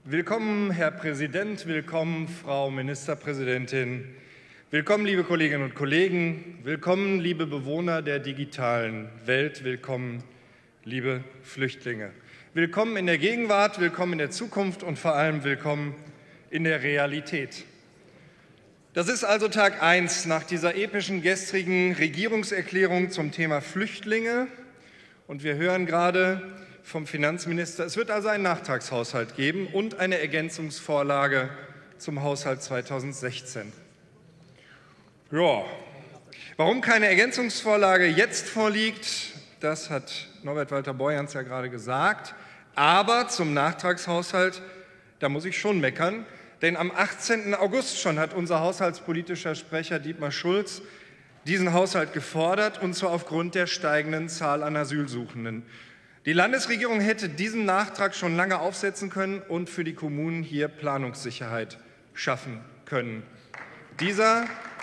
Willkommen, Herr Präsident, willkommen, Frau Ministerpräsidentin, willkommen, liebe Kolleginnen und Kollegen, willkommen, liebe Bewohner der digitalen Welt, willkommen, liebe Flüchtlinge. Willkommen in der Gegenwart, willkommen in der Zukunft und vor allem willkommen in der Realität. Das ist also Tag 1 nach dieser epischen gestrigen Regierungserklärung zum Thema Flüchtlinge. Und wir hören gerade vom Finanzminister, es wird also einen Nachtragshaushalt geben und eine Ergänzungsvorlage zum Haushalt 2016. Ja, warum keine Ergänzungsvorlage jetzt vorliegt, das hat Norbert Walter-Borjans ja gerade gesagt. Aber zum Nachtragshaushalt, da muss ich schon meckern, denn am 18. August schon hat unser haushaltspolitischer Sprecher Dietmar Schulz diesen Haushalt gefordert, und zwar aufgrund der steigenden Zahl an Asylsuchenden. Die Landesregierung hätte diesen Nachtrag schon lange aufsetzen können und für die Kommunen hier Planungssicherheit schaffen können. Dieser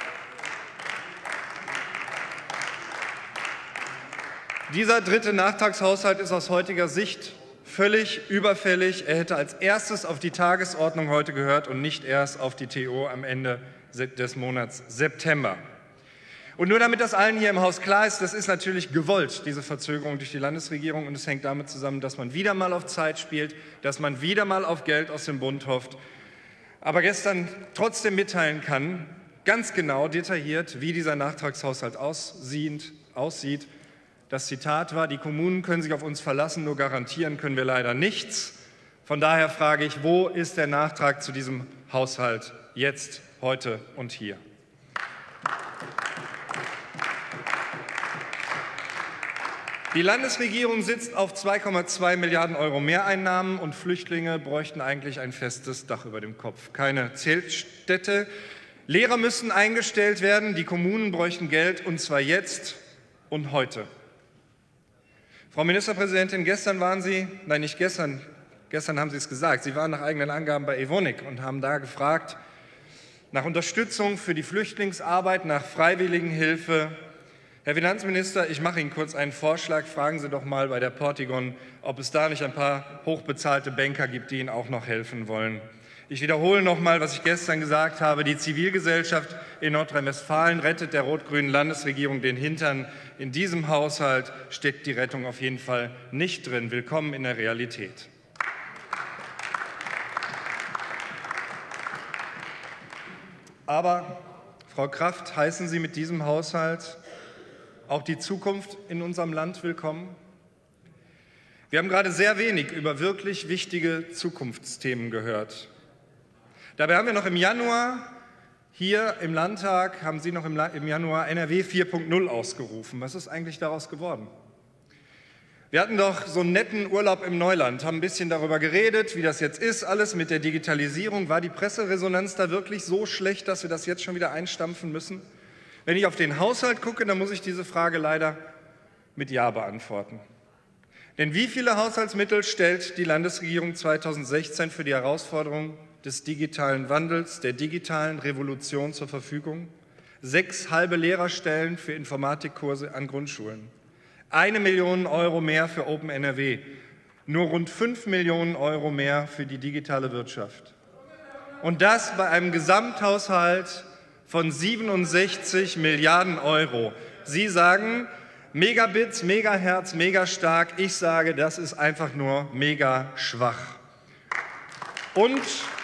dritte Nachtragshaushalt ist aus heutiger Sicht völlig überfällig. Er hätte als erstes auf die Tagesordnung heute gehört und nicht erst auf die TO am Ende des Monats September. Und nur damit das allen hier im Haus klar ist, das ist natürlich gewollt, diese Verzögerung durch die Landesregierung. Und es hängt damit zusammen, dass man wieder mal auf Zeit spielt, dass man wieder mal auf Geld aus dem Bund hofft. Aber gestern trotzdem mitteilen kann, ganz genau detailliert, wie dieser Nachtragshaushalt aussieht. Das Zitat war: Die Kommunen können sich auf uns verlassen, nur garantieren können wir leider nichts. Von daher frage ich, wo ist der Nachtrag zu diesem Haushalt jetzt, heute und hier? Die Landesregierung sitzt auf 2,2 Milliarden Euro Mehreinnahmen und Flüchtlinge bräuchten eigentlich ein festes Dach über dem Kopf. Keine Zeltstätte. Lehrer müssen eingestellt werden, die Kommunen bräuchten Geld, und zwar jetzt und heute. Frau Ministerpräsidentin, gestern waren Sie, nein, nicht gestern, gestern haben Sie es gesagt, Sie waren nach eigenen Angaben bei Evonik und haben da gefragt nach Unterstützung für die Flüchtlingsarbeit, nach Freiwilligenhilfe. Herr Finanzminister, ich mache Ihnen kurz einen Vorschlag. Fragen Sie doch mal bei der Portigon, ob es da nicht ein paar hochbezahlte Banker gibt, die Ihnen auch noch helfen wollen. Ich wiederhole noch mal, was ich gestern gesagt habe. Die Zivilgesellschaft in Nordrhein-Westfalen rettet der rot-grünen Landesregierung den Hintern. In diesem Haushalt steckt die Rettung auf jeden Fall nicht drin. Willkommen in der Realität. Aber, Frau Kraft, heißen Sie mit diesem Haushalt auch die Zukunft in unserem Land willkommen? Wir haben gerade sehr wenig über wirklich wichtige Zukunftsthemen gehört. Dabei haben wir noch im Januar hier im Landtag, haben Sie noch im Januar NRW 4.0 ausgerufen. Was ist eigentlich daraus geworden? Wir hatten doch so einen netten Urlaub im Neuland, haben ein bisschen darüber geredet, wie das jetzt ist, alles mit der Digitalisierung. War die Presseresonanz da wirklich so schlecht, dass wir das jetzt schon wieder einstampfen müssen? Wenn ich auf den Haushalt gucke, dann muss ich diese Frage leider mit Ja beantworten. Denn wie viele Haushaltsmittel stellt die Landesregierung 2016 für die Herausforderung des digitalen Wandels, der digitalen Revolution zur Verfügung? 6 halbe Lehrerstellen für Informatikkurse an Grundschulen. 1 Million Euro mehr für Open NRW. Nur rund 5 Millionen Euro mehr für die digitale Wirtschaft. Und das bei einem Gesamthaushalt von 67 Milliarden Euro. Sie sagen Megabits, Megahertz, mega stark. Ich sage, das ist einfach nur mega schwach. Und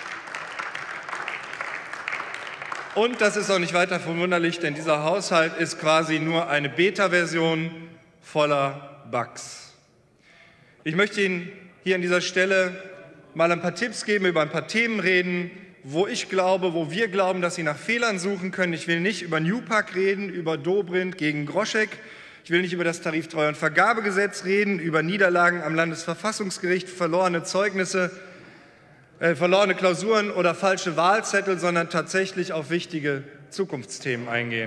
das ist auch nicht weiter verwunderlich, denn dieser Haushalt ist quasi nur eine Beta-Version voller Bugs. Ich möchte Ihnen hier an dieser Stelle mal ein paar Tipps geben, über ein paar Themen reden, wo wir glauben, dass Sie nach Fehlern suchen können. Ich will nicht über Newpack reden, über Dobrindt gegen Groschek. Ich will nicht über das Tariftreu- und Vergabegesetz reden, über Niederlagen am Landesverfassungsgericht, verlorene Zeugnisse, verlorene Klausuren oder falsche Wahlzettel, sondern tatsächlich auf wichtige Zukunftsthemen eingehen.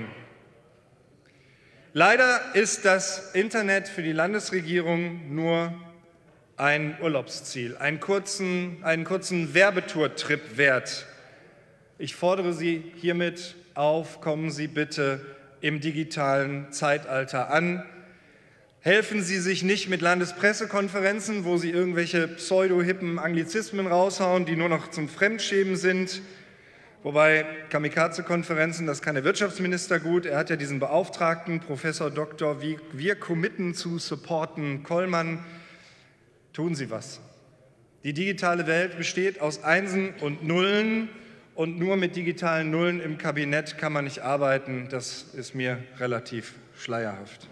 Leider ist das Internet für die Landesregierung nur ein Urlaubsziel, einen kurzen Werbetour-Trip wert. Ich fordere Sie hiermit auf, kommen Sie bitte im digitalen Zeitalter an. Helfen Sie sich nicht mit Landespressekonferenzen, wo Sie irgendwelche pseudo-hippen Anglizismen raushauen, die nur noch zum Fremdschämen sind. Wobei Kamikaze-Konferenzen, das kann der Wirtschaftsminister gut. Er hat ja diesen Beauftragten, Professor Dr. Wir committen zu supporten, Kollmann. Tun Sie was. Die digitale Welt besteht aus Einsen und Nullen und nur mit digitalen Nullen im Kabinett kann man nicht arbeiten. Das ist mir relativ schleierhaft.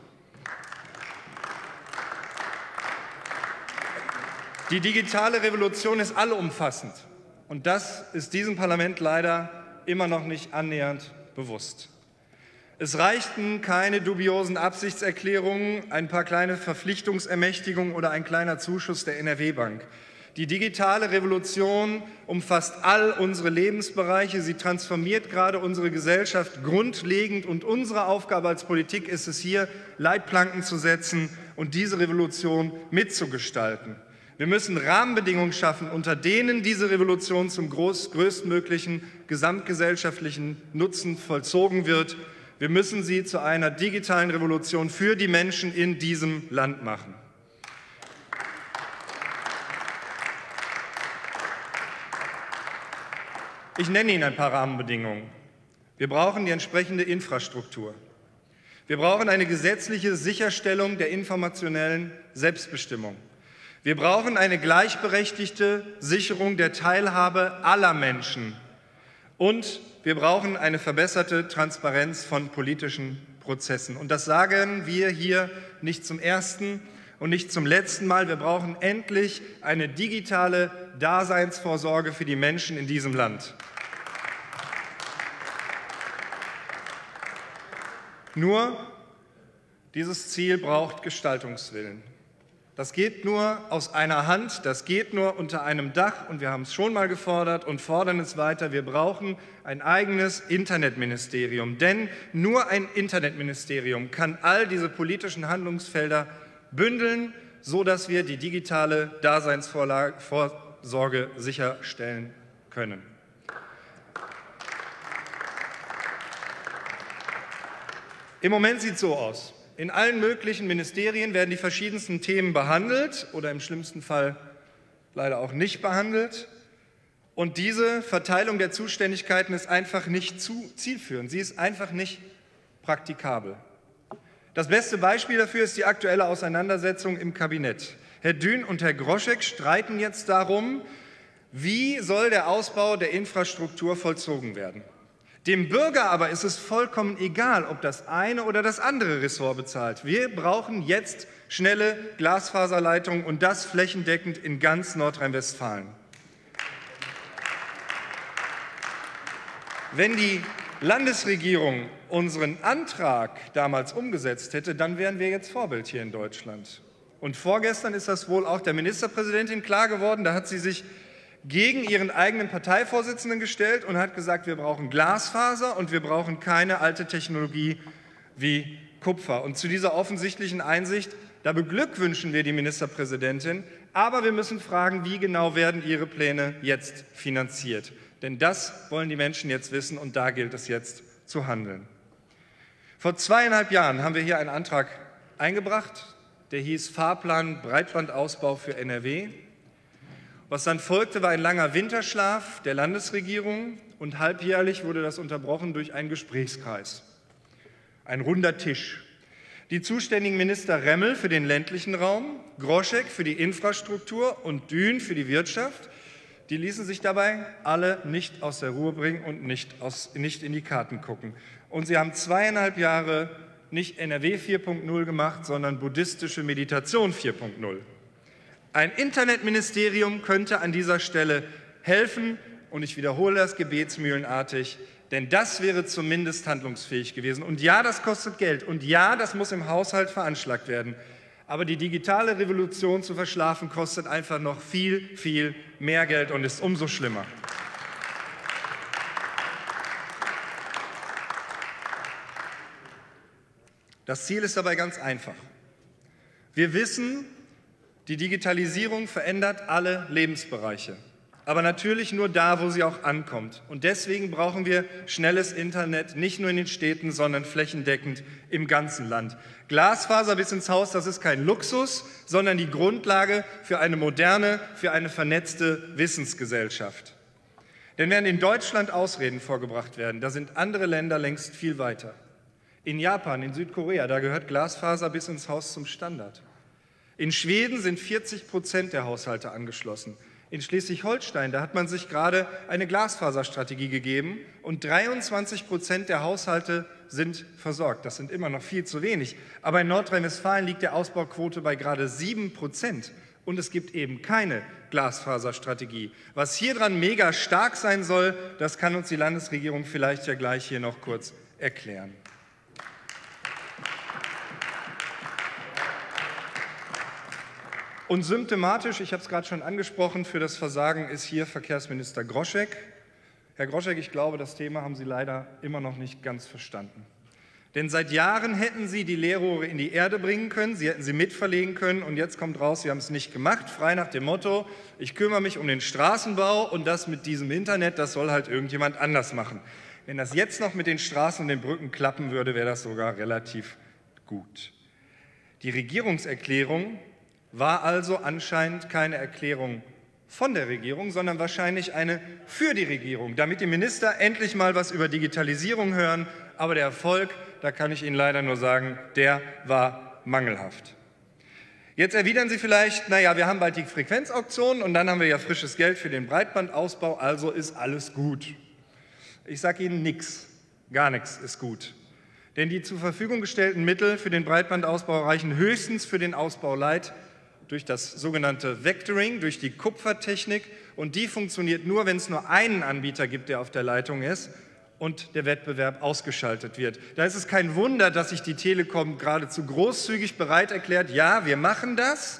Die digitale Revolution ist allumfassend und das ist diesem Parlament leider immer noch nicht annähernd bewusst. Es reichten keine dubiosen Absichtserklärungen, ein paar kleine Verpflichtungsermächtigungen oder ein kleiner Zuschuss der NRW-Bank. Die digitale Revolution umfasst all unsere Lebensbereiche. Sie transformiert gerade unsere Gesellschaft grundlegend. Und unsere Aufgabe als Politik ist es hier, Leitplanken zu setzen und diese Revolution mitzugestalten. Wir müssen Rahmenbedingungen schaffen, unter denen diese Revolution zum größtmöglichen gesamtgesellschaftlichen Nutzen vollzogen wird. Wir müssen sie zu einer digitalen Revolution für die Menschen in diesem Land machen. Ich nenne Ihnen ein paar Rahmenbedingungen. Wir brauchen die entsprechende Infrastruktur. Wir brauchen eine gesetzliche Sicherstellung der informationellen Selbstbestimmung. Wir brauchen eine gleichberechtigte Sicherung der Teilhabe aller Menschen. Und wir brauchen eine verbesserte Transparenz von politischen Prozessen. Und das sagen wir hier nicht zum ersten und nicht zum letzten Mal. Wir brauchen endlich eine digitale Daseinsvorsorge für die Menschen in diesem Land. Nur dieses Ziel braucht Gestaltungswillen. Das geht nur aus einer Hand, das geht nur unter einem Dach und wir haben es schon mal gefordert und fordern es weiter. Wir brauchen ein eigenes Internetministerium, denn nur ein Internetministerium kann all diese politischen Handlungsfelder bündeln, sodass wir die digitale Daseinsvorsorge sicherstellen können. Im Moment sieht es so aus. In allen möglichen Ministerien werden die verschiedensten Themen behandelt oder im schlimmsten Fall leider auch nicht behandelt. Und diese Verteilung der Zuständigkeiten ist einfach nicht zielführend. Sie ist einfach nicht praktikabel. Das beste Beispiel dafür ist die aktuelle Auseinandersetzung im Kabinett. Herr Dün und Herr Groschek streiten jetzt darum, wie soll der Ausbau der Infrastruktur vollzogen werden. Dem Bürger aber ist es vollkommen egal, ob das eine oder das andere Ressort bezahlt. Wir brauchen jetzt schnelle Glasfaserleitungen und das flächendeckend in ganz Nordrhein-Westfalen. Wenn die Landesregierung unseren Antrag damals umgesetzt hätte, dann wären wir jetzt Vorbild hier in Deutschland. Und vorgestern ist das wohl auch der Ministerpräsidentin klar geworden. Da hat sie sich gegen ihren eigenen Parteivorsitzenden gestellt und hat gesagt, wir brauchen Glasfaser und wir brauchen keine alte Technologie wie Kupfer. Und zu dieser offensichtlichen Einsicht, da beglückwünschen wir die Ministerpräsidentin, aber wir müssen fragen, wie genau werden ihre Pläne jetzt finanziert. Denn das wollen die Menschen jetzt wissen und da gilt es jetzt zu handeln. Vor 2,5 Jahren haben wir hier einen Antrag eingebracht, der hieß Fahrplan Breitbandausbau für NRW. Was dann folgte, war ein langer Winterschlaf der Landesregierung und halbjährlich wurde das unterbrochen durch einen Gesprächskreis. Ein runder Tisch. Die zuständigen Minister Remmel für den ländlichen Raum, Groschek für die Infrastruktur und Dün für die Wirtschaft, die ließen sich dabei alle nicht aus der Ruhe bringen und nicht in die Karten gucken. Und sie haben 2,5 Jahre nicht NRW 4.0 gemacht, sondern buddhistische Meditation 4.0. Ein Internetministerium könnte an dieser Stelle helfen und ich wiederhole das gebetsmühlenartig, denn das wäre zumindest handlungsfähig gewesen. Und ja, das kostet Geld und ja, das muss im Haushalt veranschlagt werden. Aber die digitale Revolution zu verschlafen, kostet einfach noch viel, viel mehr Geld und ist umso schlimmer. Das Ziel ist dabei ganz einfach. Wir wissen, die Digitalisierung verändert alle Lebensbereiche. Aber natürlich nur da, wo sie auch ankommt. Und deswegen brauchen wir schnelles Internet, nicht nur in den Städten, sondern flächendeckend im ganzen Land. Glasfaser bis ins Haus, das ist kein Luxus, sondern die Grundlage für eine moderne, für eine vernetzte Wissensgesellschaft. Denn während in Deutschland Ausreden vorgebracht werden, da sind andere Länder längst viel weiter. In Japan, in Südkorea, da gehört Glasfaser bis ins Haus zum Standard. In Schweden sind 40% der Haushalte angeschlossen. In Schleswig-Holstein, da hat man sich gerade eine Glasfaserstrategie gegeben und 23% der Haushalte sind versorgt. Das sind immer noch viel zu wenig. Aber in Nordrhein-Westfalen liegt die Ausbauquote bei gerade 7%. Und es gibt eben keine Glasfaserstrategie. Was hier dran mega stark sein soll, das kann uns die Landesregierung vielleicht ja gleich hier noch kurz erklären. Und symptomatisch, ich habe es gerade schon angesprochen, für das Versagen ist hier Verkehrsminister Groschek. Herr Groschek, ich glaube, das Thema haben Sie leider immer noch nicht ganz verstanden. Denn seit Jahren hätten Sie die Leerrohre in die Erde bringen können, Sie hätten sie mitverlegen können und jetzt kommt raus, Sie haben es nicht gemacht, frei nach dem Motto, ich kümmere mich um den Straßenbau und das mit diesem Internet, das soll halt irgendjemand anders machen. Wenn das jetzt noch mit den Straßen und den Brücken klappen würde, wäre das sogar relativ gut. Die Regierungserklärung war also anscheinend keine Erklärung von der Regierung, sondern wahrscheinlich eine für die Regierung, damit die Minister endlich mal was über Digitalisierung hören. Aber der Erfolg, da kann ich Ihnen leider nur sagen, der war mangelhaft. Jetzt erwidern Sie vielleicht, naja, wir haben bald die Frequenzauktion und dann haben wir ja frisches Geld für den Breitbandausbau, also ist alles gut. Ich sage Ihnen nichts, gar nichts ist gut. Denn die zur Verfügung gestellten Mittel für den Breitbandausbau reichen höchstens für den Ausbau Light durch das sogenannte Vectoring, durch die Kupfertechnik. Und die funktioniert nur, wenn es nur einen Anbieter gibt, der auf der Leitung ist und der Wettbewerb ausgeschaltet wird. Da ist es kein Wunder, dass sich die Telekom geradezu großzügig bereit erklärt, ja, wir machen das.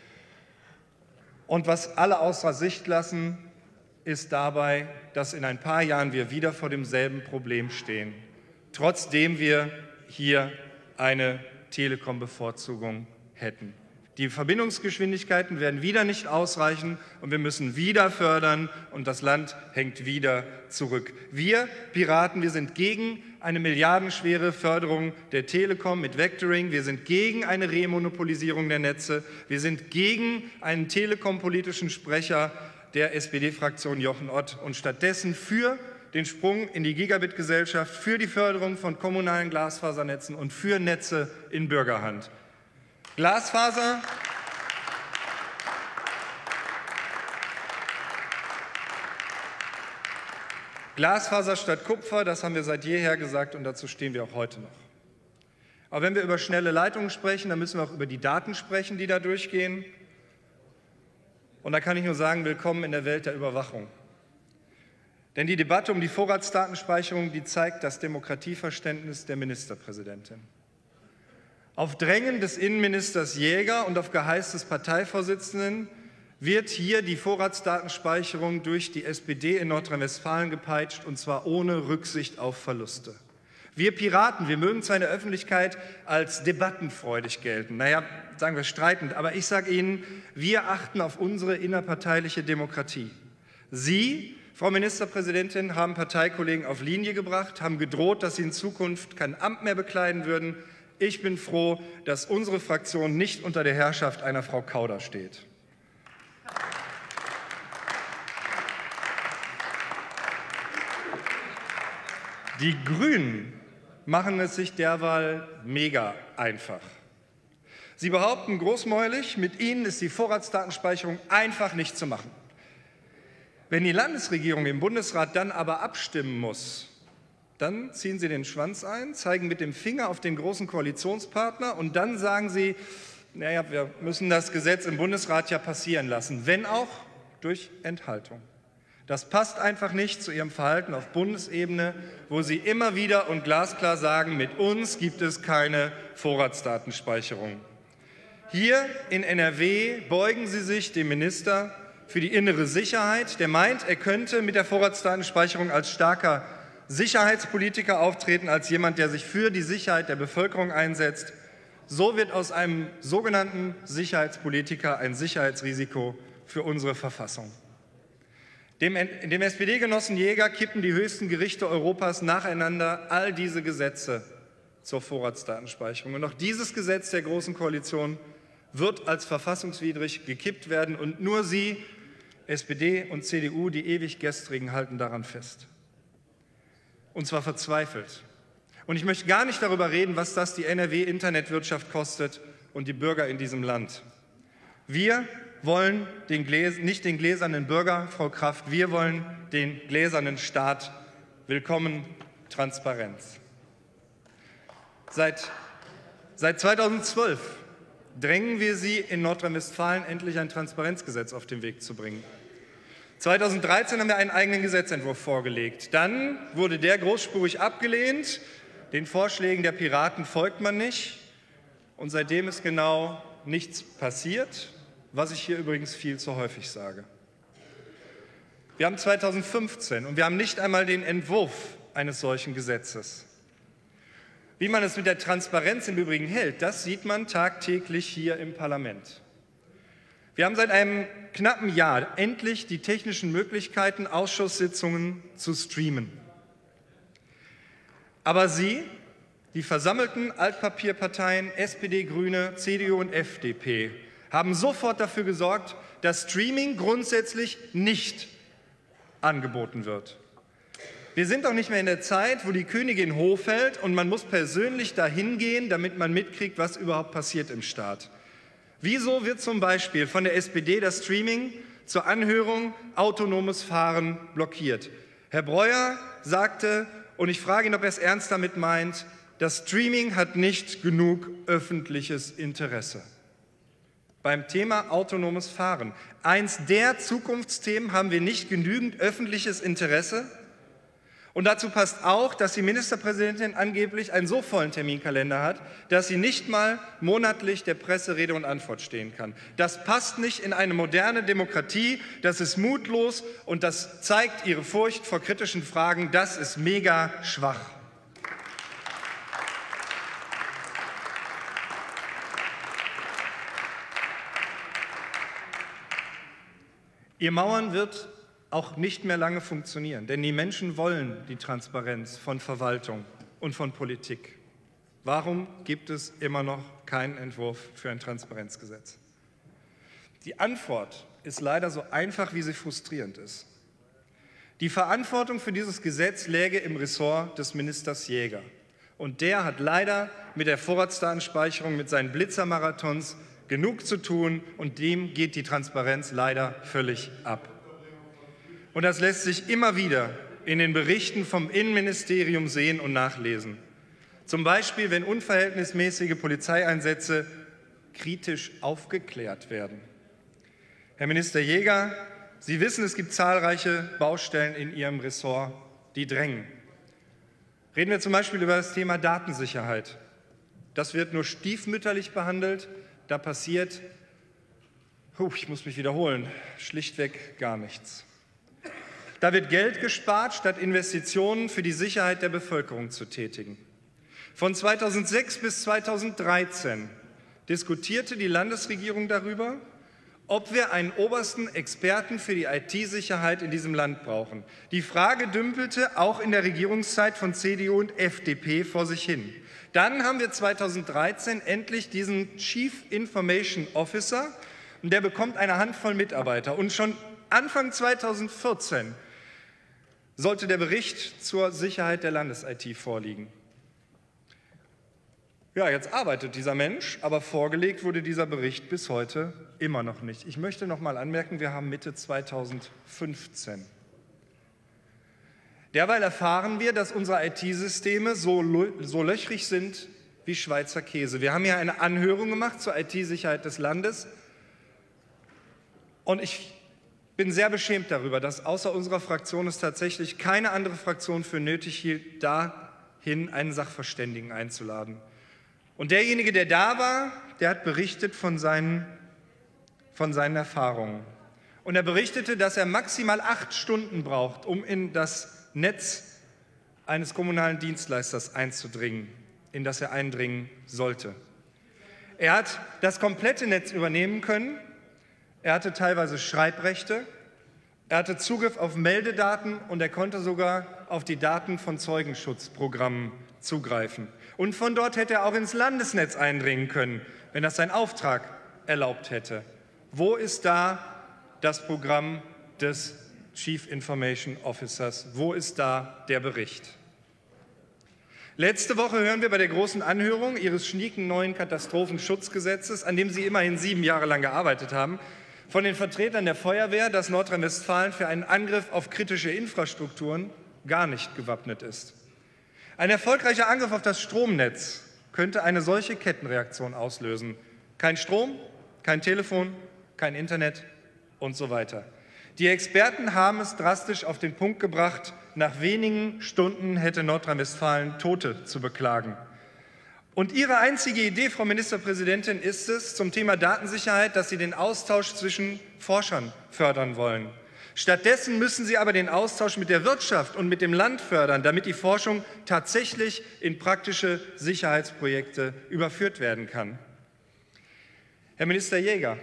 Und was alle außer Sicht lassen, ist dabei, dass in ein paar Jahren wir wieder vor demselben Problem stehen, trotzdem wir hier eine Telekom-Bevorzugung hätten. Die Verbindungsgeschwindigkeiten werden wieder nicht ausreichen und wir müssen wieder fördern und das Land hängt wieder zurück. Wir Piraten, wir sind gegen eine milliardenschwere Förderung der Telekom mit Vectoring, wir sind gegen eine Remonopolisierung der Netze, wir sind gegen einen telekompolitischen Sprecher der SPD-Fraktion Jochen Ott und stattdessen für den Sprung in die Gigabit-Gesellschaft, für die Förderung von kommunalen Glasfasernetzen und für Netze in Bürgerhand. Glasfaser statt Kupfer, das haben wir seit jeher gesagt und dazu stehen wir auch heute noch. Aber wenn wir über schnelle Leitungen sprechen, dann müssen wir auch über die Daten sprechen, die da durchgehen. Und da kann ich nur sagen, willkommen in der Welt der Überwachung. Denn die Debatte um die Vorratsdatenspeicherung, die zeigt das Demokratieverständnis der Ministerpräsidentin. Auf Drängen des Innenministers Jäger und auf Geheiß des Parteivorsitzenden wird hier die Vorratsdatenspeicherung durch die SPD in Nordrhein-Westfalen gepeitscht, und zwar ohne Rücksicht auf Verluste. Wir Piraten, wir mögen zwar in der Öffentlichkeit als debattenfreudig gelten, naja, sagen wir streitend, aber ich sage Ihnen, wir achten auf unsere innerparteiliche Demokratie. Sie, Frau Ministerpräsidentin, haben Parteikollegen auf Linie gebracht, haben gedroht, dass sie in Zukunft kein Amt mehr bekleiden würden. Ich bin froh, dass unsere Fraktion nicht unter der Herrschaft einer Frau Kauder steht. Die Grünen machen es sich derweil mega einfach. Sie behaupten großmäulig, mit ihnen ist die Vorratsdatenspeicherung einfach nicht zu machen. Wenn die Landesregierung im Bundesrat dann aber abstimmen muss, dann ziehen sie den Schwanz ein, zeigen mit dem Finger auf den großen Koalitionspartner und dann sagen sie, naja, wir müssen das Gesetz im Bundesrat ja passieren lassen, wenn auch durch Enthaltung. Das passt einfach nicht zu ihrem Verhalten auf Bundesebene, wo sie immer wieder und glasklar sagen, mit uns gibt es keine Vorratsdatenspeicherung. Hier in NRW beugen sie sich dem Minister für die innere Sicherheit, der meint, er könnte mit der Vorratsdatenspeicherung als starker Sicherheitspolitiker auftreten, als jemand, der sich für die Sicherheit der Bevölkerung einsetzt. So wird aus einem sogenannten Sicherheitspolitiker ein Sicherheitsrisiko für unsere Verfassung. Dem SPD-Genossen Jäger kippen die höchsten Gerichte Europas nacheinander all diese Gesetze zur Vorratsdatenspeicherung. Und auch dieses Gesetz der Großen Koalition wird als verfassungswidrig gekippt werden. Und nur Sie, SPD und CDU, die ewig Gestrigen, halten daran fest. Und zwar verzweifelt. Und ich möchte gar nicht darüber reden, was das die NRW-Internetwirtschaft kostet und die Bürger in diesem Land. Wir wollen nicht den gläsernen Bürger, Frau Kraft, wir wollen den gläsernen Staat. Willkommen Transparenz. Seit 2012 drängen wir Sie in Nordrhein-Westfalen, endlich ein Transparenzgesetz auf den Weg zu bringen. 2013 haben wir einen eigenen Gesetzentwurf vorgelegt. Dann wurde der großspurig abgelehnt. Den Vorschlägen der Piraten folgt man nicht. Und seitdem ist genau nichts passiert, was ich hier übrigens viel zu häufig sage. Wir haben 2015 und wir haben nicht einmal den Entwurf eines solchen Gesetzes. Wie man es mit der Transparenz im Übrigen hält, das sieht man tagtäglich hier im Parlament. Wir haben seit einem knappen Jahr endlich die technischen Möglichkeiten, Ausschusssitzungen zu streamen. Aber Sie, die versammelten Altpapierparteien SPD, Grüne, CDU und FDP, haben sofort dafür gesorgt, dass Streaming grundsätzlich nicht angeboten wird. Wir sind doch nicht mehr in der Zeit, wo die Königin Hof hält und man muss persönlich dahin gehen, damit man mitkriegt, was überhaupt passiert im Staat. Wieso wird zum Beispiel von der SPD das Streaming zur Anhörung autonomes Fahren blockiert? Herr Breuer sagte, und ich frage ihn, ob er es ernst damit meint, das Streaming hat nicht genug öffentliches Interesse. Beim Thema autonomes Fahren, eins der Zukunftsthemen, haben wir nicht genügend öffentliches Interesse. Und dazu passt auch, dass die Ministerpräsidentin angeblich einen so vollen Terminkalender hat, dass sie nicht mal monatlich der Presse Rede und Antwort stehen kann. Das passt nicht in eine moderne Demokratie, das ist mutlos und das zeigt ihre Furcht vor kritischen Fragen, das ist mega schwach. Ihr Mauern wird auch nicht mehr lange funktionieren, denn die Menschen wollen die Transparenz von Verwaltung und von Politik. Warum gibt es immer noch keinen Entwurf für ein Transparenzgesetz? Die Antwort ist leider so einfach, wie sie frustrierend ist. Die Verantwortung für dieses Gesetz läge im Ressort des Ministers Jäger. Und der hat leider mit der Vorratsdatenspeicherung, mit seinen Blitzermarathons genug zu tun und dem geht die Transparenz leider völlig ab. Und das lässt sich immer wieder in den Berichten vom Innenministerium sehen und nachlesen. Zum Beispiel, wenn unverhältnismäßige Polizeieinsätze kritisch aufgeklärt werden. Herr Minister Jäger, Sie wissen, es gibt zahlreiche Baustellen in Ihrem Ressort, die drängen. Reden wir zum Beispiel über das Thema Datensicherheit. Das wird nur stiefmütterlich behandelt. Da passiert, ich muss mich wiederholen, schlichtweg gar nichts. Da wird Geld gespart, statt Investitionen für die Sicherheit der Bevölkerung zu tätigen. Von 2006 bis 2013 diskutierte die Landesregierung darüber, ob wir einen obersten Experten für die IT-Sicherheit in diesem Land brauchen. Die Frage dümpelte auch in der Regierungszeit von CDU und FDP vor sich hin. Dann haben wir 2013 endlich diesen Chief Information Officer und der bekommt eine Handvoll Mitarbeiter. Und schon Anfang 2014 sollte der Bericht zur Sicherheit der Landes-IT vorliegen. Ja, jetzt arbeitet dieser Mensch, aber vorgelegt wurde dieser Bericht bis heute immer noch nicht. Ich möchte noch mal anmerken, wir haben Mitte 2015. Derweil erfahren wir, dass unsere IT-Systeme so löchrig sind wie Schweizer Käse. Wir haben hier eine Anhörung gemacht zur IT-Sicherheit des Landes und ich bin sehr beschämt darüber, dass außer unserer Fraktion es tatsächlich keine andere Fraktion für nötig hielt, dahin einen Sachverständigen einzuladen. Und derjenige, der da war, der hat berichtet von seinen Erfahrungen. Und er berichtete, dass er maximal 8 Stunden braucht, um in das Netz eines kommunalen Dienstleisters einzudringen, in das er eindringen sollte. Er hat das komplette Netz übernehmen können. Er hatte teilweise Schreibrechte Er hatte Zugriff auf Meldedaten und er konnte sogar auf die Daten von Zeugenschutzprogrammen zugreifen. Und von dort hätte er auch ins Landesnetz eindringen können, wenn das sein Auftrag erlaubt hätte. Wo ist da das Programm des Chief Information Officers? Wo ist da der Bericht? Letzte Woche hören wir bei der großen Anhörung Ihres schnieken neuen Katastrophenschutzgesetzes, an dem Sie immerhin 7 Jahre lang gearbeitet haben, von den Vertretern der Feuerwehr, dass Nordrhein-Westfalen für einen Angriff auf kritische Infrastrukturen gar nicht gewappnet ist. Ein erfolgreicher Angriff auf das Stromnetz könnte eine solche Kettenreaktion auslösen. Kein Strom, kein Telefon, kein Internet und so weiter. Die Experten haben es drastisch auf den Punkt gebracht, nach wenigen Stunden hätte Nordrhein-Westfalen Tote zu beklagen. Und Ihre einzige Idee, Frau Ministerpräsidentin, ist es zum Thema Datensicherheit, dass Sie den Austausch zwischen Forschern fördern wollen. Stattdessen müssen Sie aber den Austausch mit der Wirtschaft und mit dem Land fördern, damit die Forschung tatsächlich in praktische Sicherheitsprojekte überführt werden kann. Herr Minister Jäger,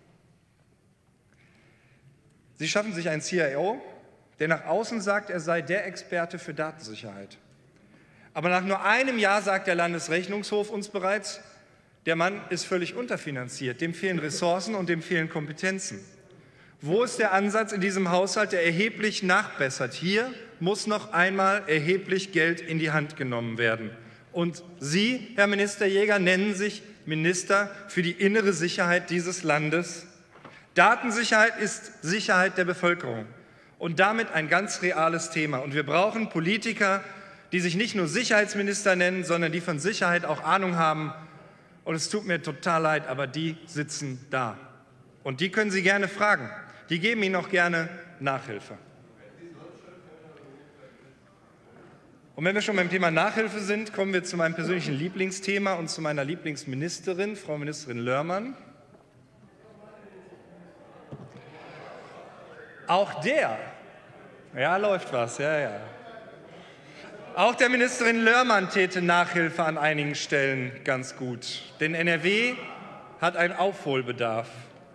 Sie schaffen sich einen CIO, der nach außen sagt, er sei der Experte für Datensicherheit. Aber nach nur einem Jahr sagt der Landesrechnungshof uns bereits, der Mann ist völlig unterfinanziert, dem fehlen Ressourcen und dem fehlen Kompetenzen. Wo ist der Ansatz in diesem Haushalt, der erheblich nachbessert? Hier muss noch einmal erheblich Geld in die Hand genommen werden. Und Sie, Herr Minister Jäger, nennen sich Minister für die innere Sicherheit dieses Landes. Datensicherheit ist Sicherheit der Bevölkerung und damit ein ganz reales Thema. Und wir brauchen Politiker, die sich nicht nur Sicherheitsminister nennen, sondern die von Sicherheit auch Ahnung haben. Und es tut mir total leid, aber die sitzen da. Und die können Sie gerne fragen. Die geben Ihnen auch gerne Nachhilfe. Und wenn wir schon beim Thema Nachhilfe sind, kommen wir zu meinem persönlichen Lieblingsthema und zu meiner Lieblingsministerin, Frau Ministerin Lörmann. Auch läuft was, ja. Auch der Ministerin Lörmann täte Nachhilfe an einigen Stellen ganz gut. Denn NRW hat einen Aufholbedarf.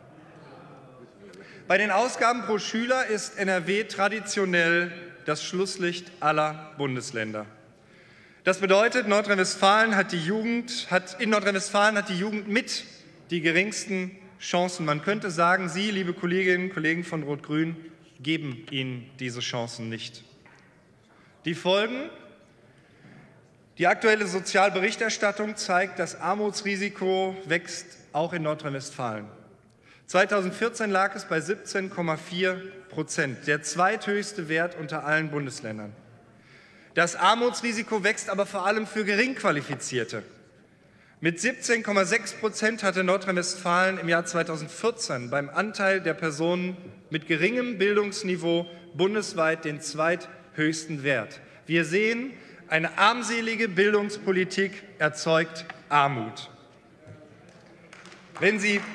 Bei den Ausgaben pro Schüler ist NRW traditionell das Schlusslicht aller Bundesländer. Das bedeutet, in Nordrhein-Westfalen hat die Jugend mit die geringsten Chancen. Man könnte sagen, Sie, liebe Kolleginnen und Kollegen von Rot-Grün, geben ihnen diese Chancen nicht. Die Folgen? Die aktuelle Sozialberichterstattung zeigt, das Armutsrisiko wächst auch in Nordrhein-Westfalen. 2014 lag es bei 17,4%, der zweithöchste Wert unter allen Bundesländern. Das Armutsrisiko wächst aber vor allem für Geringqualifizierte. Mit 17,6% hatte Nordrhein-Westfalen im Jahr 2014 beim Anteil der Personen mit geringem Bildungsniveau bundesweit den zweithöchsten Wert. Wir sehen, eine armselige Bildungspolitik erzeugt Armut. Wenn Sie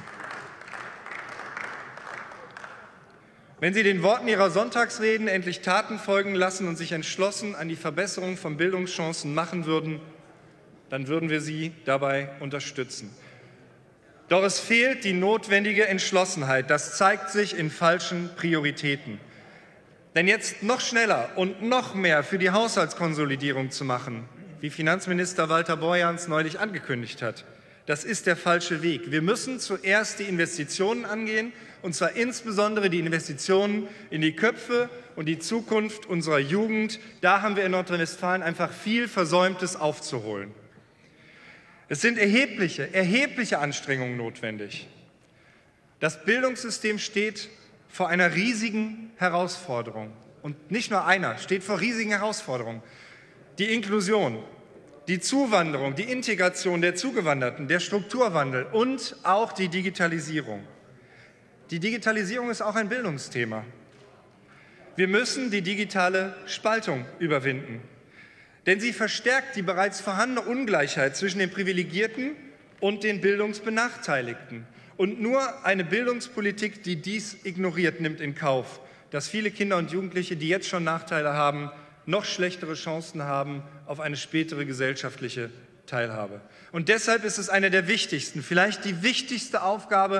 den Worten Ihrer Sonntagsreden endlich Taten folgen lassen und sich entschlossen an die Verbesserung von Bildungschancen machen würden, dann würden wir Sie dabei unterstützen. Doch es fehlt die notwendige Entschlossenheit. Das zeigt sich in falschen Prioritäten. Denn jetzt noch schneller und noch mehr für die Haushaltskonsolidierung zu machen, wie Finanzminister Walter Borjans neulich angekündigt hat, das ist der falsche Weg. Wir müssen zuerst die Investitionen angehen, und zwar insbesondere die Investitionen in die Köpfe und die Zukunft unserer Jugend. Da haben wir in Nordrhein-Westfalen einfach viel Versäumtes aufzuholen. Es sind erhebliche Anstrengungen notwendig. Das Bildungssystem steht vor einer riesigen Herausforderung. Und nicht nur einer, steht vor riesigen Herausforderungen. Die Inklusion, die Zuwanderung, die Integration der Zugewanderten, der Strukturwandel und auch die Digitalisierung. Die Digitalisierung ist auch ein Bildungsthema. Wir müssen die digitale Spaltung überwinden. Denn sie verstärkt die bereits vorhandene Ungleichheit zwischen den Privilegierten und den Bildungsbenachteiligten. Und nur eine Bildungspolitik, die dies ignoriert, nimmt in Kauf, dass viele Kinder und Jugendliche, die jetzt schon Nachteile haben, noch schlechtere Chancen haben auf eine spätere gesellschaftliche Teilhabe. Und deshalb ist es eine der wichtigsten, vielleicht die wichtigste Aufgabe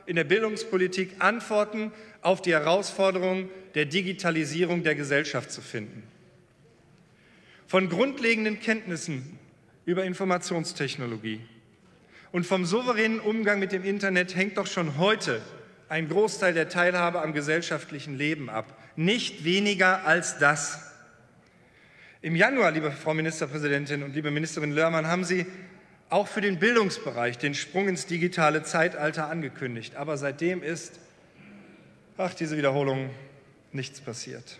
in der Bildungspolitik Antworten auf die Herausforderungen der Digitalisierung der Gesellschaft zu finden. Von grundlegenden Kenntnissen über Informationstechnologie und vom souveränen Umgang mit dem Internet hängt doch schon heute ein Großteil der Teilhabe am gesellschaftlichen Leben ab. Nicht weniger als das. Im Januar, liebe Frau Ministerpräsidentin und liebe Ministerin Lörmann, haben Sie auch für den Bildungsbereich den Sprung ins digitale Zeitalter angekündigt. Aber seitdem ist, diese Wiederholung, nichts passiert.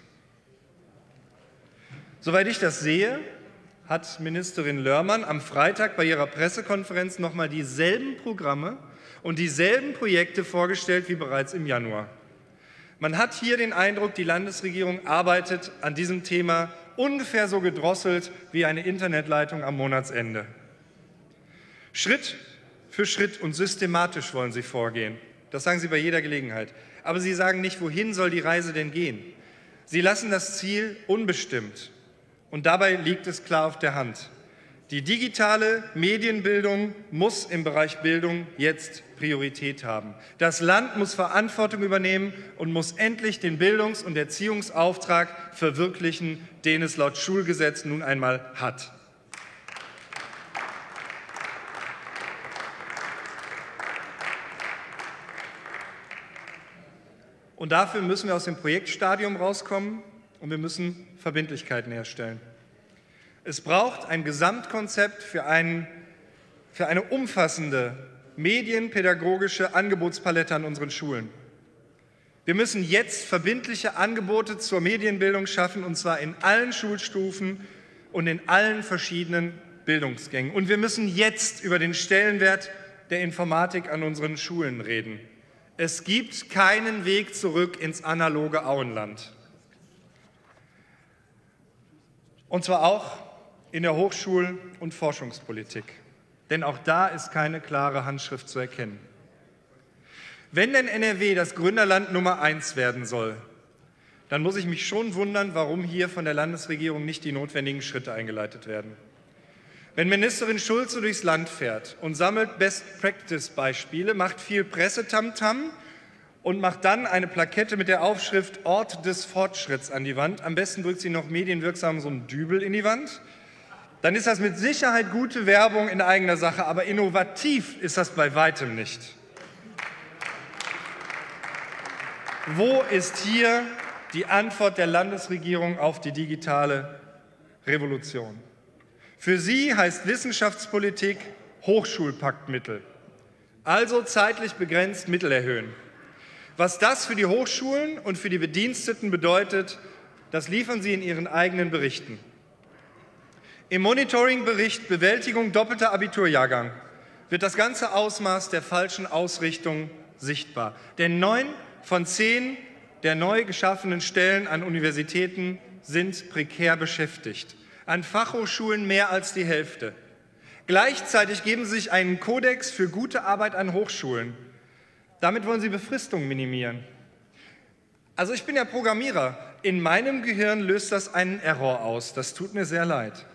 Soweit ich das sehe, hat Ministerin Lörmann am Freitag bei ihrer Pressekonferenz nochmal dieselben Programme und dieselben Projekte vorgestellt wie bereits im Januar. Man hat hier den Eindruck, die Landesregierung arbeitet an diesem Thema ungefähr so gedrosselt wie eine Internetleitung am Monatsende. Schritt für Schritt und systematisch wollen Sie vorgehen. Das sagen Sie bei jeder Gelegenheit. Aber Sie sagen nicht, wohin soll die Reise denn gehen. Sie lassen das Ziel unbestimmt. Und dabei liegt es klar auf der Hand. Die digitale Medienbildung muss im Bereich Bildung jetzt Priorität haben. Das Land muss Verantwortung übernehmen und muss endlich den Bildungs- und Erziehungsauftrag verwirklichen, den es laut Schulgesetz nun einmal hat. Und dafür müssen wir aus dem Projektstadium rauskommen und wir müssen Verbindlichkeiten herstellen. Es braucht ein Gesamtkonzept für eine umfassende medienpädagogische Angebotspalette an unseren Schulen. Wir müssen jetzt verbindliche Angebote zur Medienbildung schaffen, und zwar in allen Schulstufen und in allen verschiedenen Bildungsgängen. Und wir müssen jetzt über den Stellenwert der Informatik an unseren Schulen reden. Es gibt keinen Weg zurück ins analoge Auenland. Und zwar auch in der Hochschul- und Forschungspolitik. Denn auch da ist keine klare Handschrift zu erkennen. Wenn denn NRW das Gründerland Nummer 1 werden soll, dann muss ich mich schon wundern, warum hier von der Landesregierung nicht die notwendigen Schritte eingeleitet werden. Wenn Ministerin Schulze durchs Land fährt und sammelt Best-Practice-Beispiele, macht viel Pressetamtam und macht dann eine Plakette mit der Aufschrift Ort des Fortschritts an die Wand, am besten drückt sie noch medienwirksam so einen Dübel in die Wand, dann ist das mit Sicherheit gute Werbung in eigener Sache, aber innovativ ist das bei weitem nicht. Wo ist hier die Antwort der Landesregierung auf die digitale Revolution? Für sie heißt Wissenschaftspolitik Hochschulpaktmittel, also zeitlich begrenzt Mittel erhöhen. Was das für die Hochschulen und für die Bediensteten bedeutet, das liefern sie in ihren eigenen Berichten. Im Monitoringbericht Bewältigung doppelter Abiturjahrgang wird das ganze Ausmaß der falschen Ausrichtung sichtbar. Denn 9 von 10 der neu geschaffenen Stellen an Universitäten sind prekär beschäftigt. An Fachhochschulen mehr als die Hälfte. Gleichzeitig geben sie sich einen Kodex für gute Arbeit an Hochschulen. Damit wollen sie Befristungen minimieren. Also ich bin ja Programmierer. In meinem Gehirn löst das einen Error aus. Das tut mir sehr leid.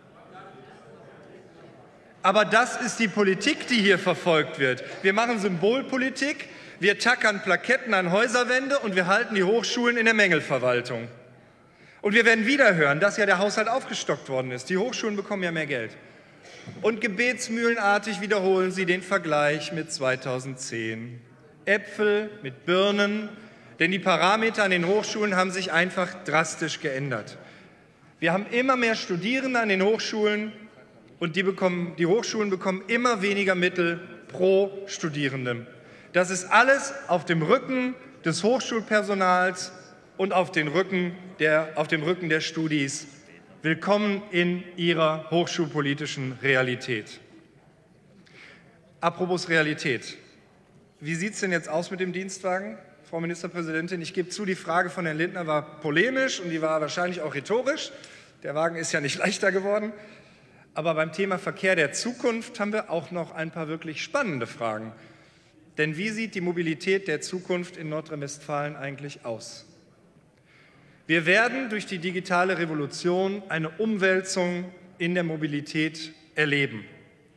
Aber das ist die Politik, die hier verfolgt wird. Wir machen Symbolpolitik, wir tackern Plaketten an Häuserwände und wir halten die Hochschulen in der Mängelverwaltung. Und wir werden wieder hören, dass ja der Haushalt aufgestockt worden ist. Die Hochschulen bekommen ja mehr Geld. Und gebetsmühlenartig wiederholen sie den Vergleich mit 2010. Äpfel mit Birnen, denn die Parameter an den Hochschulen haben sich einfach drastisch geändert. Wir haben immer mehr Studierende an den Hochschulen und die Hochschulen bekommen immer weniger Mittel pro Studierendem. Das ist alles auf dem Rücken des Hochschulpersonals und auf dem Rücken der Studis. Willkommen in Ihrer hochschulpolitischen Realität. Apropos Realität. Wie sieht es denn jetzt aus mit dem Dienstwagen, Frau Ministerpräsidentin? Ich gebe zu, die Frage von Herrn Lindner war polemisch und die war wahrscheinlich auch rhetorisch. Der Wagen ist ja nicht leichter geworden. Aber beim Thema Verkehr der Zukunft haben wir auch noch ein paar wirklich spannende Fragen. Denn wie sieht die Mobilität der Zukunft in Nordrhein-Westfalen eigentlich aus? Wir werden durch die digitale Revolution eine Umwälzung in der Mobilität erleben.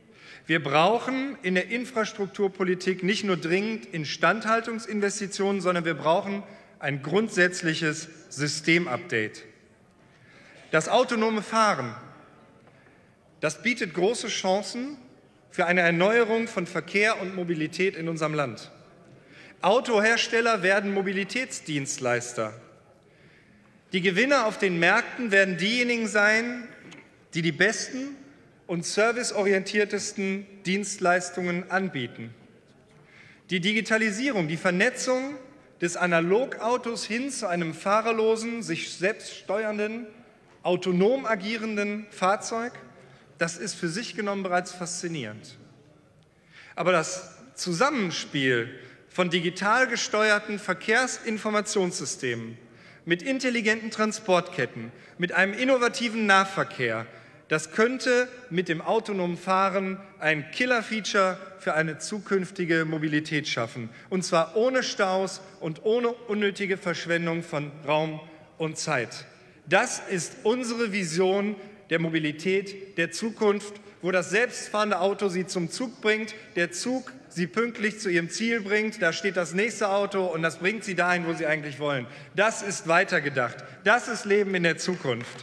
Wir brauchen in der Infrastrukturpolitik nicht nur dringend Instandhaltungsinvestitionen, sondern wir brauchen ein grundsätzliches Systemupdate. Das autonome Fahren, das bietet große Chancen für eine Erneuerung von Verkehr und Mobilität in unserem Land. Autohersteller werden Mobilitätsdienstleister. Die Gewinner auf den Märkten werden diejenigen sein, die die besten und serviceorientiertesten Dienstleistungen anbieten. Die Digitalisierung, die Vernetzung des Analogautos hin zu einem fahrerlosen, sich selbst steuernden, autonom agierenden Fahrzeug, das ist für sich genommen bereits faszinierend. Aber das Zusammenspiel von digital gesteuerten Verkehrsinformationssystemen mit intelligenten Transportketten, mit einem innovativen Nahverkehr, das könnte mit dem autonomen Fahren ein Killer-Feature für eine zukünftige Mobilität schaffen. Und zwar ohne Staus und ohne unnötige Verschwendung von Raum und Zeit. Das ist unsere Vision der Mobilität der Zukunft, wo das selbstfahrende Auto Sie zum Zug bringt, der Zug Sie pünktlich zu Ihrem Ziel bringt, da steht das nächste Auto und das bringt Sie dahin, wo Sie eigentlich wollen. Das ist weitergedacht. Das ist Leben in der Zukunft.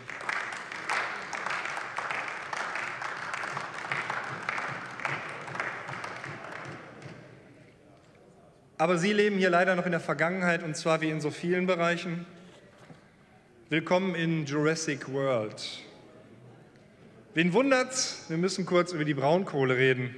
Aber Sie leben hier leider noch in der Vergangenheit, und zwar wie in so vielen Bereichen. Willkommen in Jurassic World. Wen wundert's? Wir müssen kurz über die Braunkohle reden.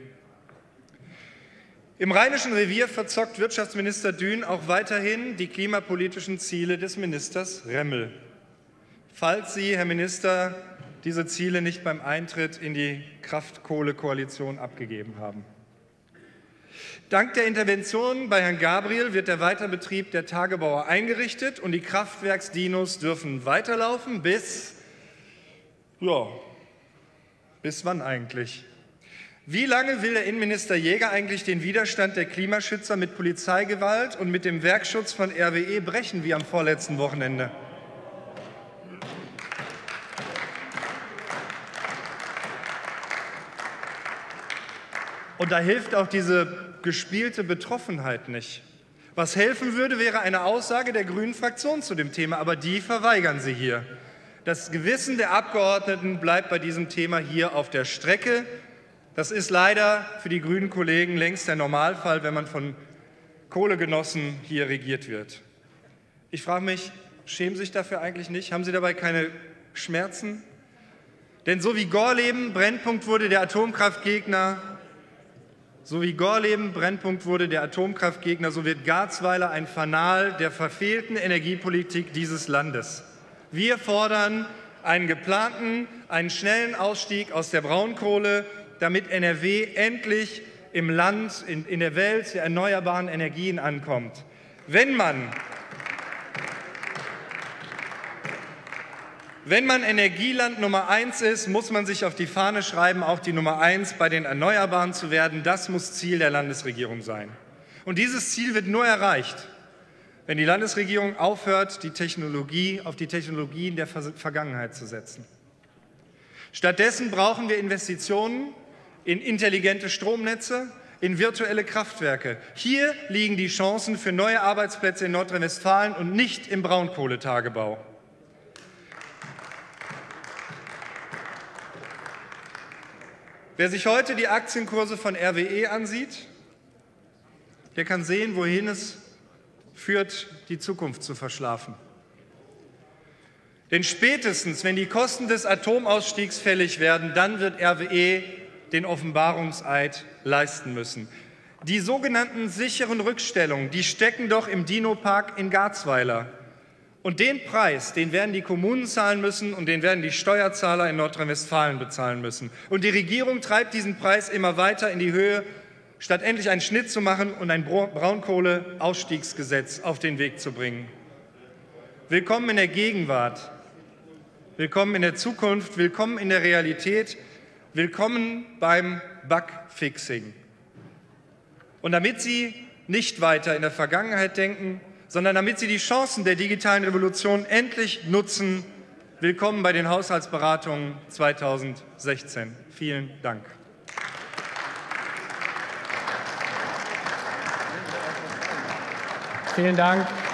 Im Rheinischen Revier verzockt Wirtschaftsminister Dün auch weiterhin die klimapolitischen Ziele des Ministers Remmel. Falls Sie, Herr Minister, diese Ziele nicht beim Eintritt in die Kraftkohlekoalition abgegeben haben. Dank der Intervention bei Herrn Gabriel wird der Weiterbetrieb der Tagebauer eingerichtet und die Kraftwerksdinos dürfen weiterlaufen bis wann eigentlich? Wie lange will der Innenminister Jäger eigentlich den Widerstand der Klimaschützer mit Polizeigewalt und mit dem Werkschutz von RWE brechen, wie am vorletzten Wochenende? Und da hilft auch diese gespielte Betroffenheit nicht. Was helfen würde, wäre eine Aussage der Grünen Fraktion zu dem Thema, aber die verweigern Sie hier. Das Gewissen der Abgeordneten bleibt bei diesem Thema hier auf der Strecke. Das ist leider für die grünen Kollegen längst der Normalfall, wenn man von Kohlegenossen hier regiert wird. Ich frage mich, schämen Sie sich dafür eigentlich nicht? Haben Sie dabei keine Schmerzen? Denn so wie Gorleben Brennpunkt wurde der Atomkraftgegner, so wird Garzweiler ein Fanal der verfehlten Energiepolitik dieses Landes. Wir fordern einen geplanten, einen schnellen Ausstieg aus der Braunkohle, damit NRW endlich im Land, in der Welt der erneuerbaren Energien ankommt. Wenn man Energieland Nummer 1 ist, muss man sich auf die Fahne schreiben, auch die Nummer 1 bei den Erneuerbaren zu werden. Das muss Ziel der Landesregierung sein. Und dieses Ziel wird nur erreicht, wenn die Landesregierung aufhört, auf die Technologien der Vergangenheit zu setzen. Stattdessen brauchen wir Investitionen in intelligente Stromnetze, in virtuelle Kraftwerke. Hier liegen die Chancen für neue Arbeitsplätze in Nordrhein-Westfalen und nicht im Braunkohletagebau. Wer sich heute die Aktienkurse von RWE ansieht, der kann sehen, wohin es führt, die Zukunft zu verschlafen. Denn spätestens, wenn die Kosten des Atomausstiegs fällig werden, dann wird RWE den Offenbarungseid leisten müssen. Die sogenannten sicheren Rückstellungen, die stecken doch im Dino-Park in Garzweiler. Und den Preis, den werden die Kommunen zahlen müssen und den werden die Steuerzahler in Nordrhein-Westfalen bezahlen müssen. Und die Regierung treibt diesen Preis immer weiter in die Höhe, statt endlich einen Schnitt zu machen und ein Braunkohleausstiegsgesetz auf den Weg zu bringen. Willkommen in der Gegenwart, willkommen in der Zukunft, willkommen in der Realität, willkommen beim Bugfixing. Und damit Sie nicht weiter in der Vergangenheit denken, sondern damit Sie die Chancen der digitalen Revolution endlich nutzen, willkommen bei den Haushaltsberatungen 2016. Vielen Dank. Vielen Dank.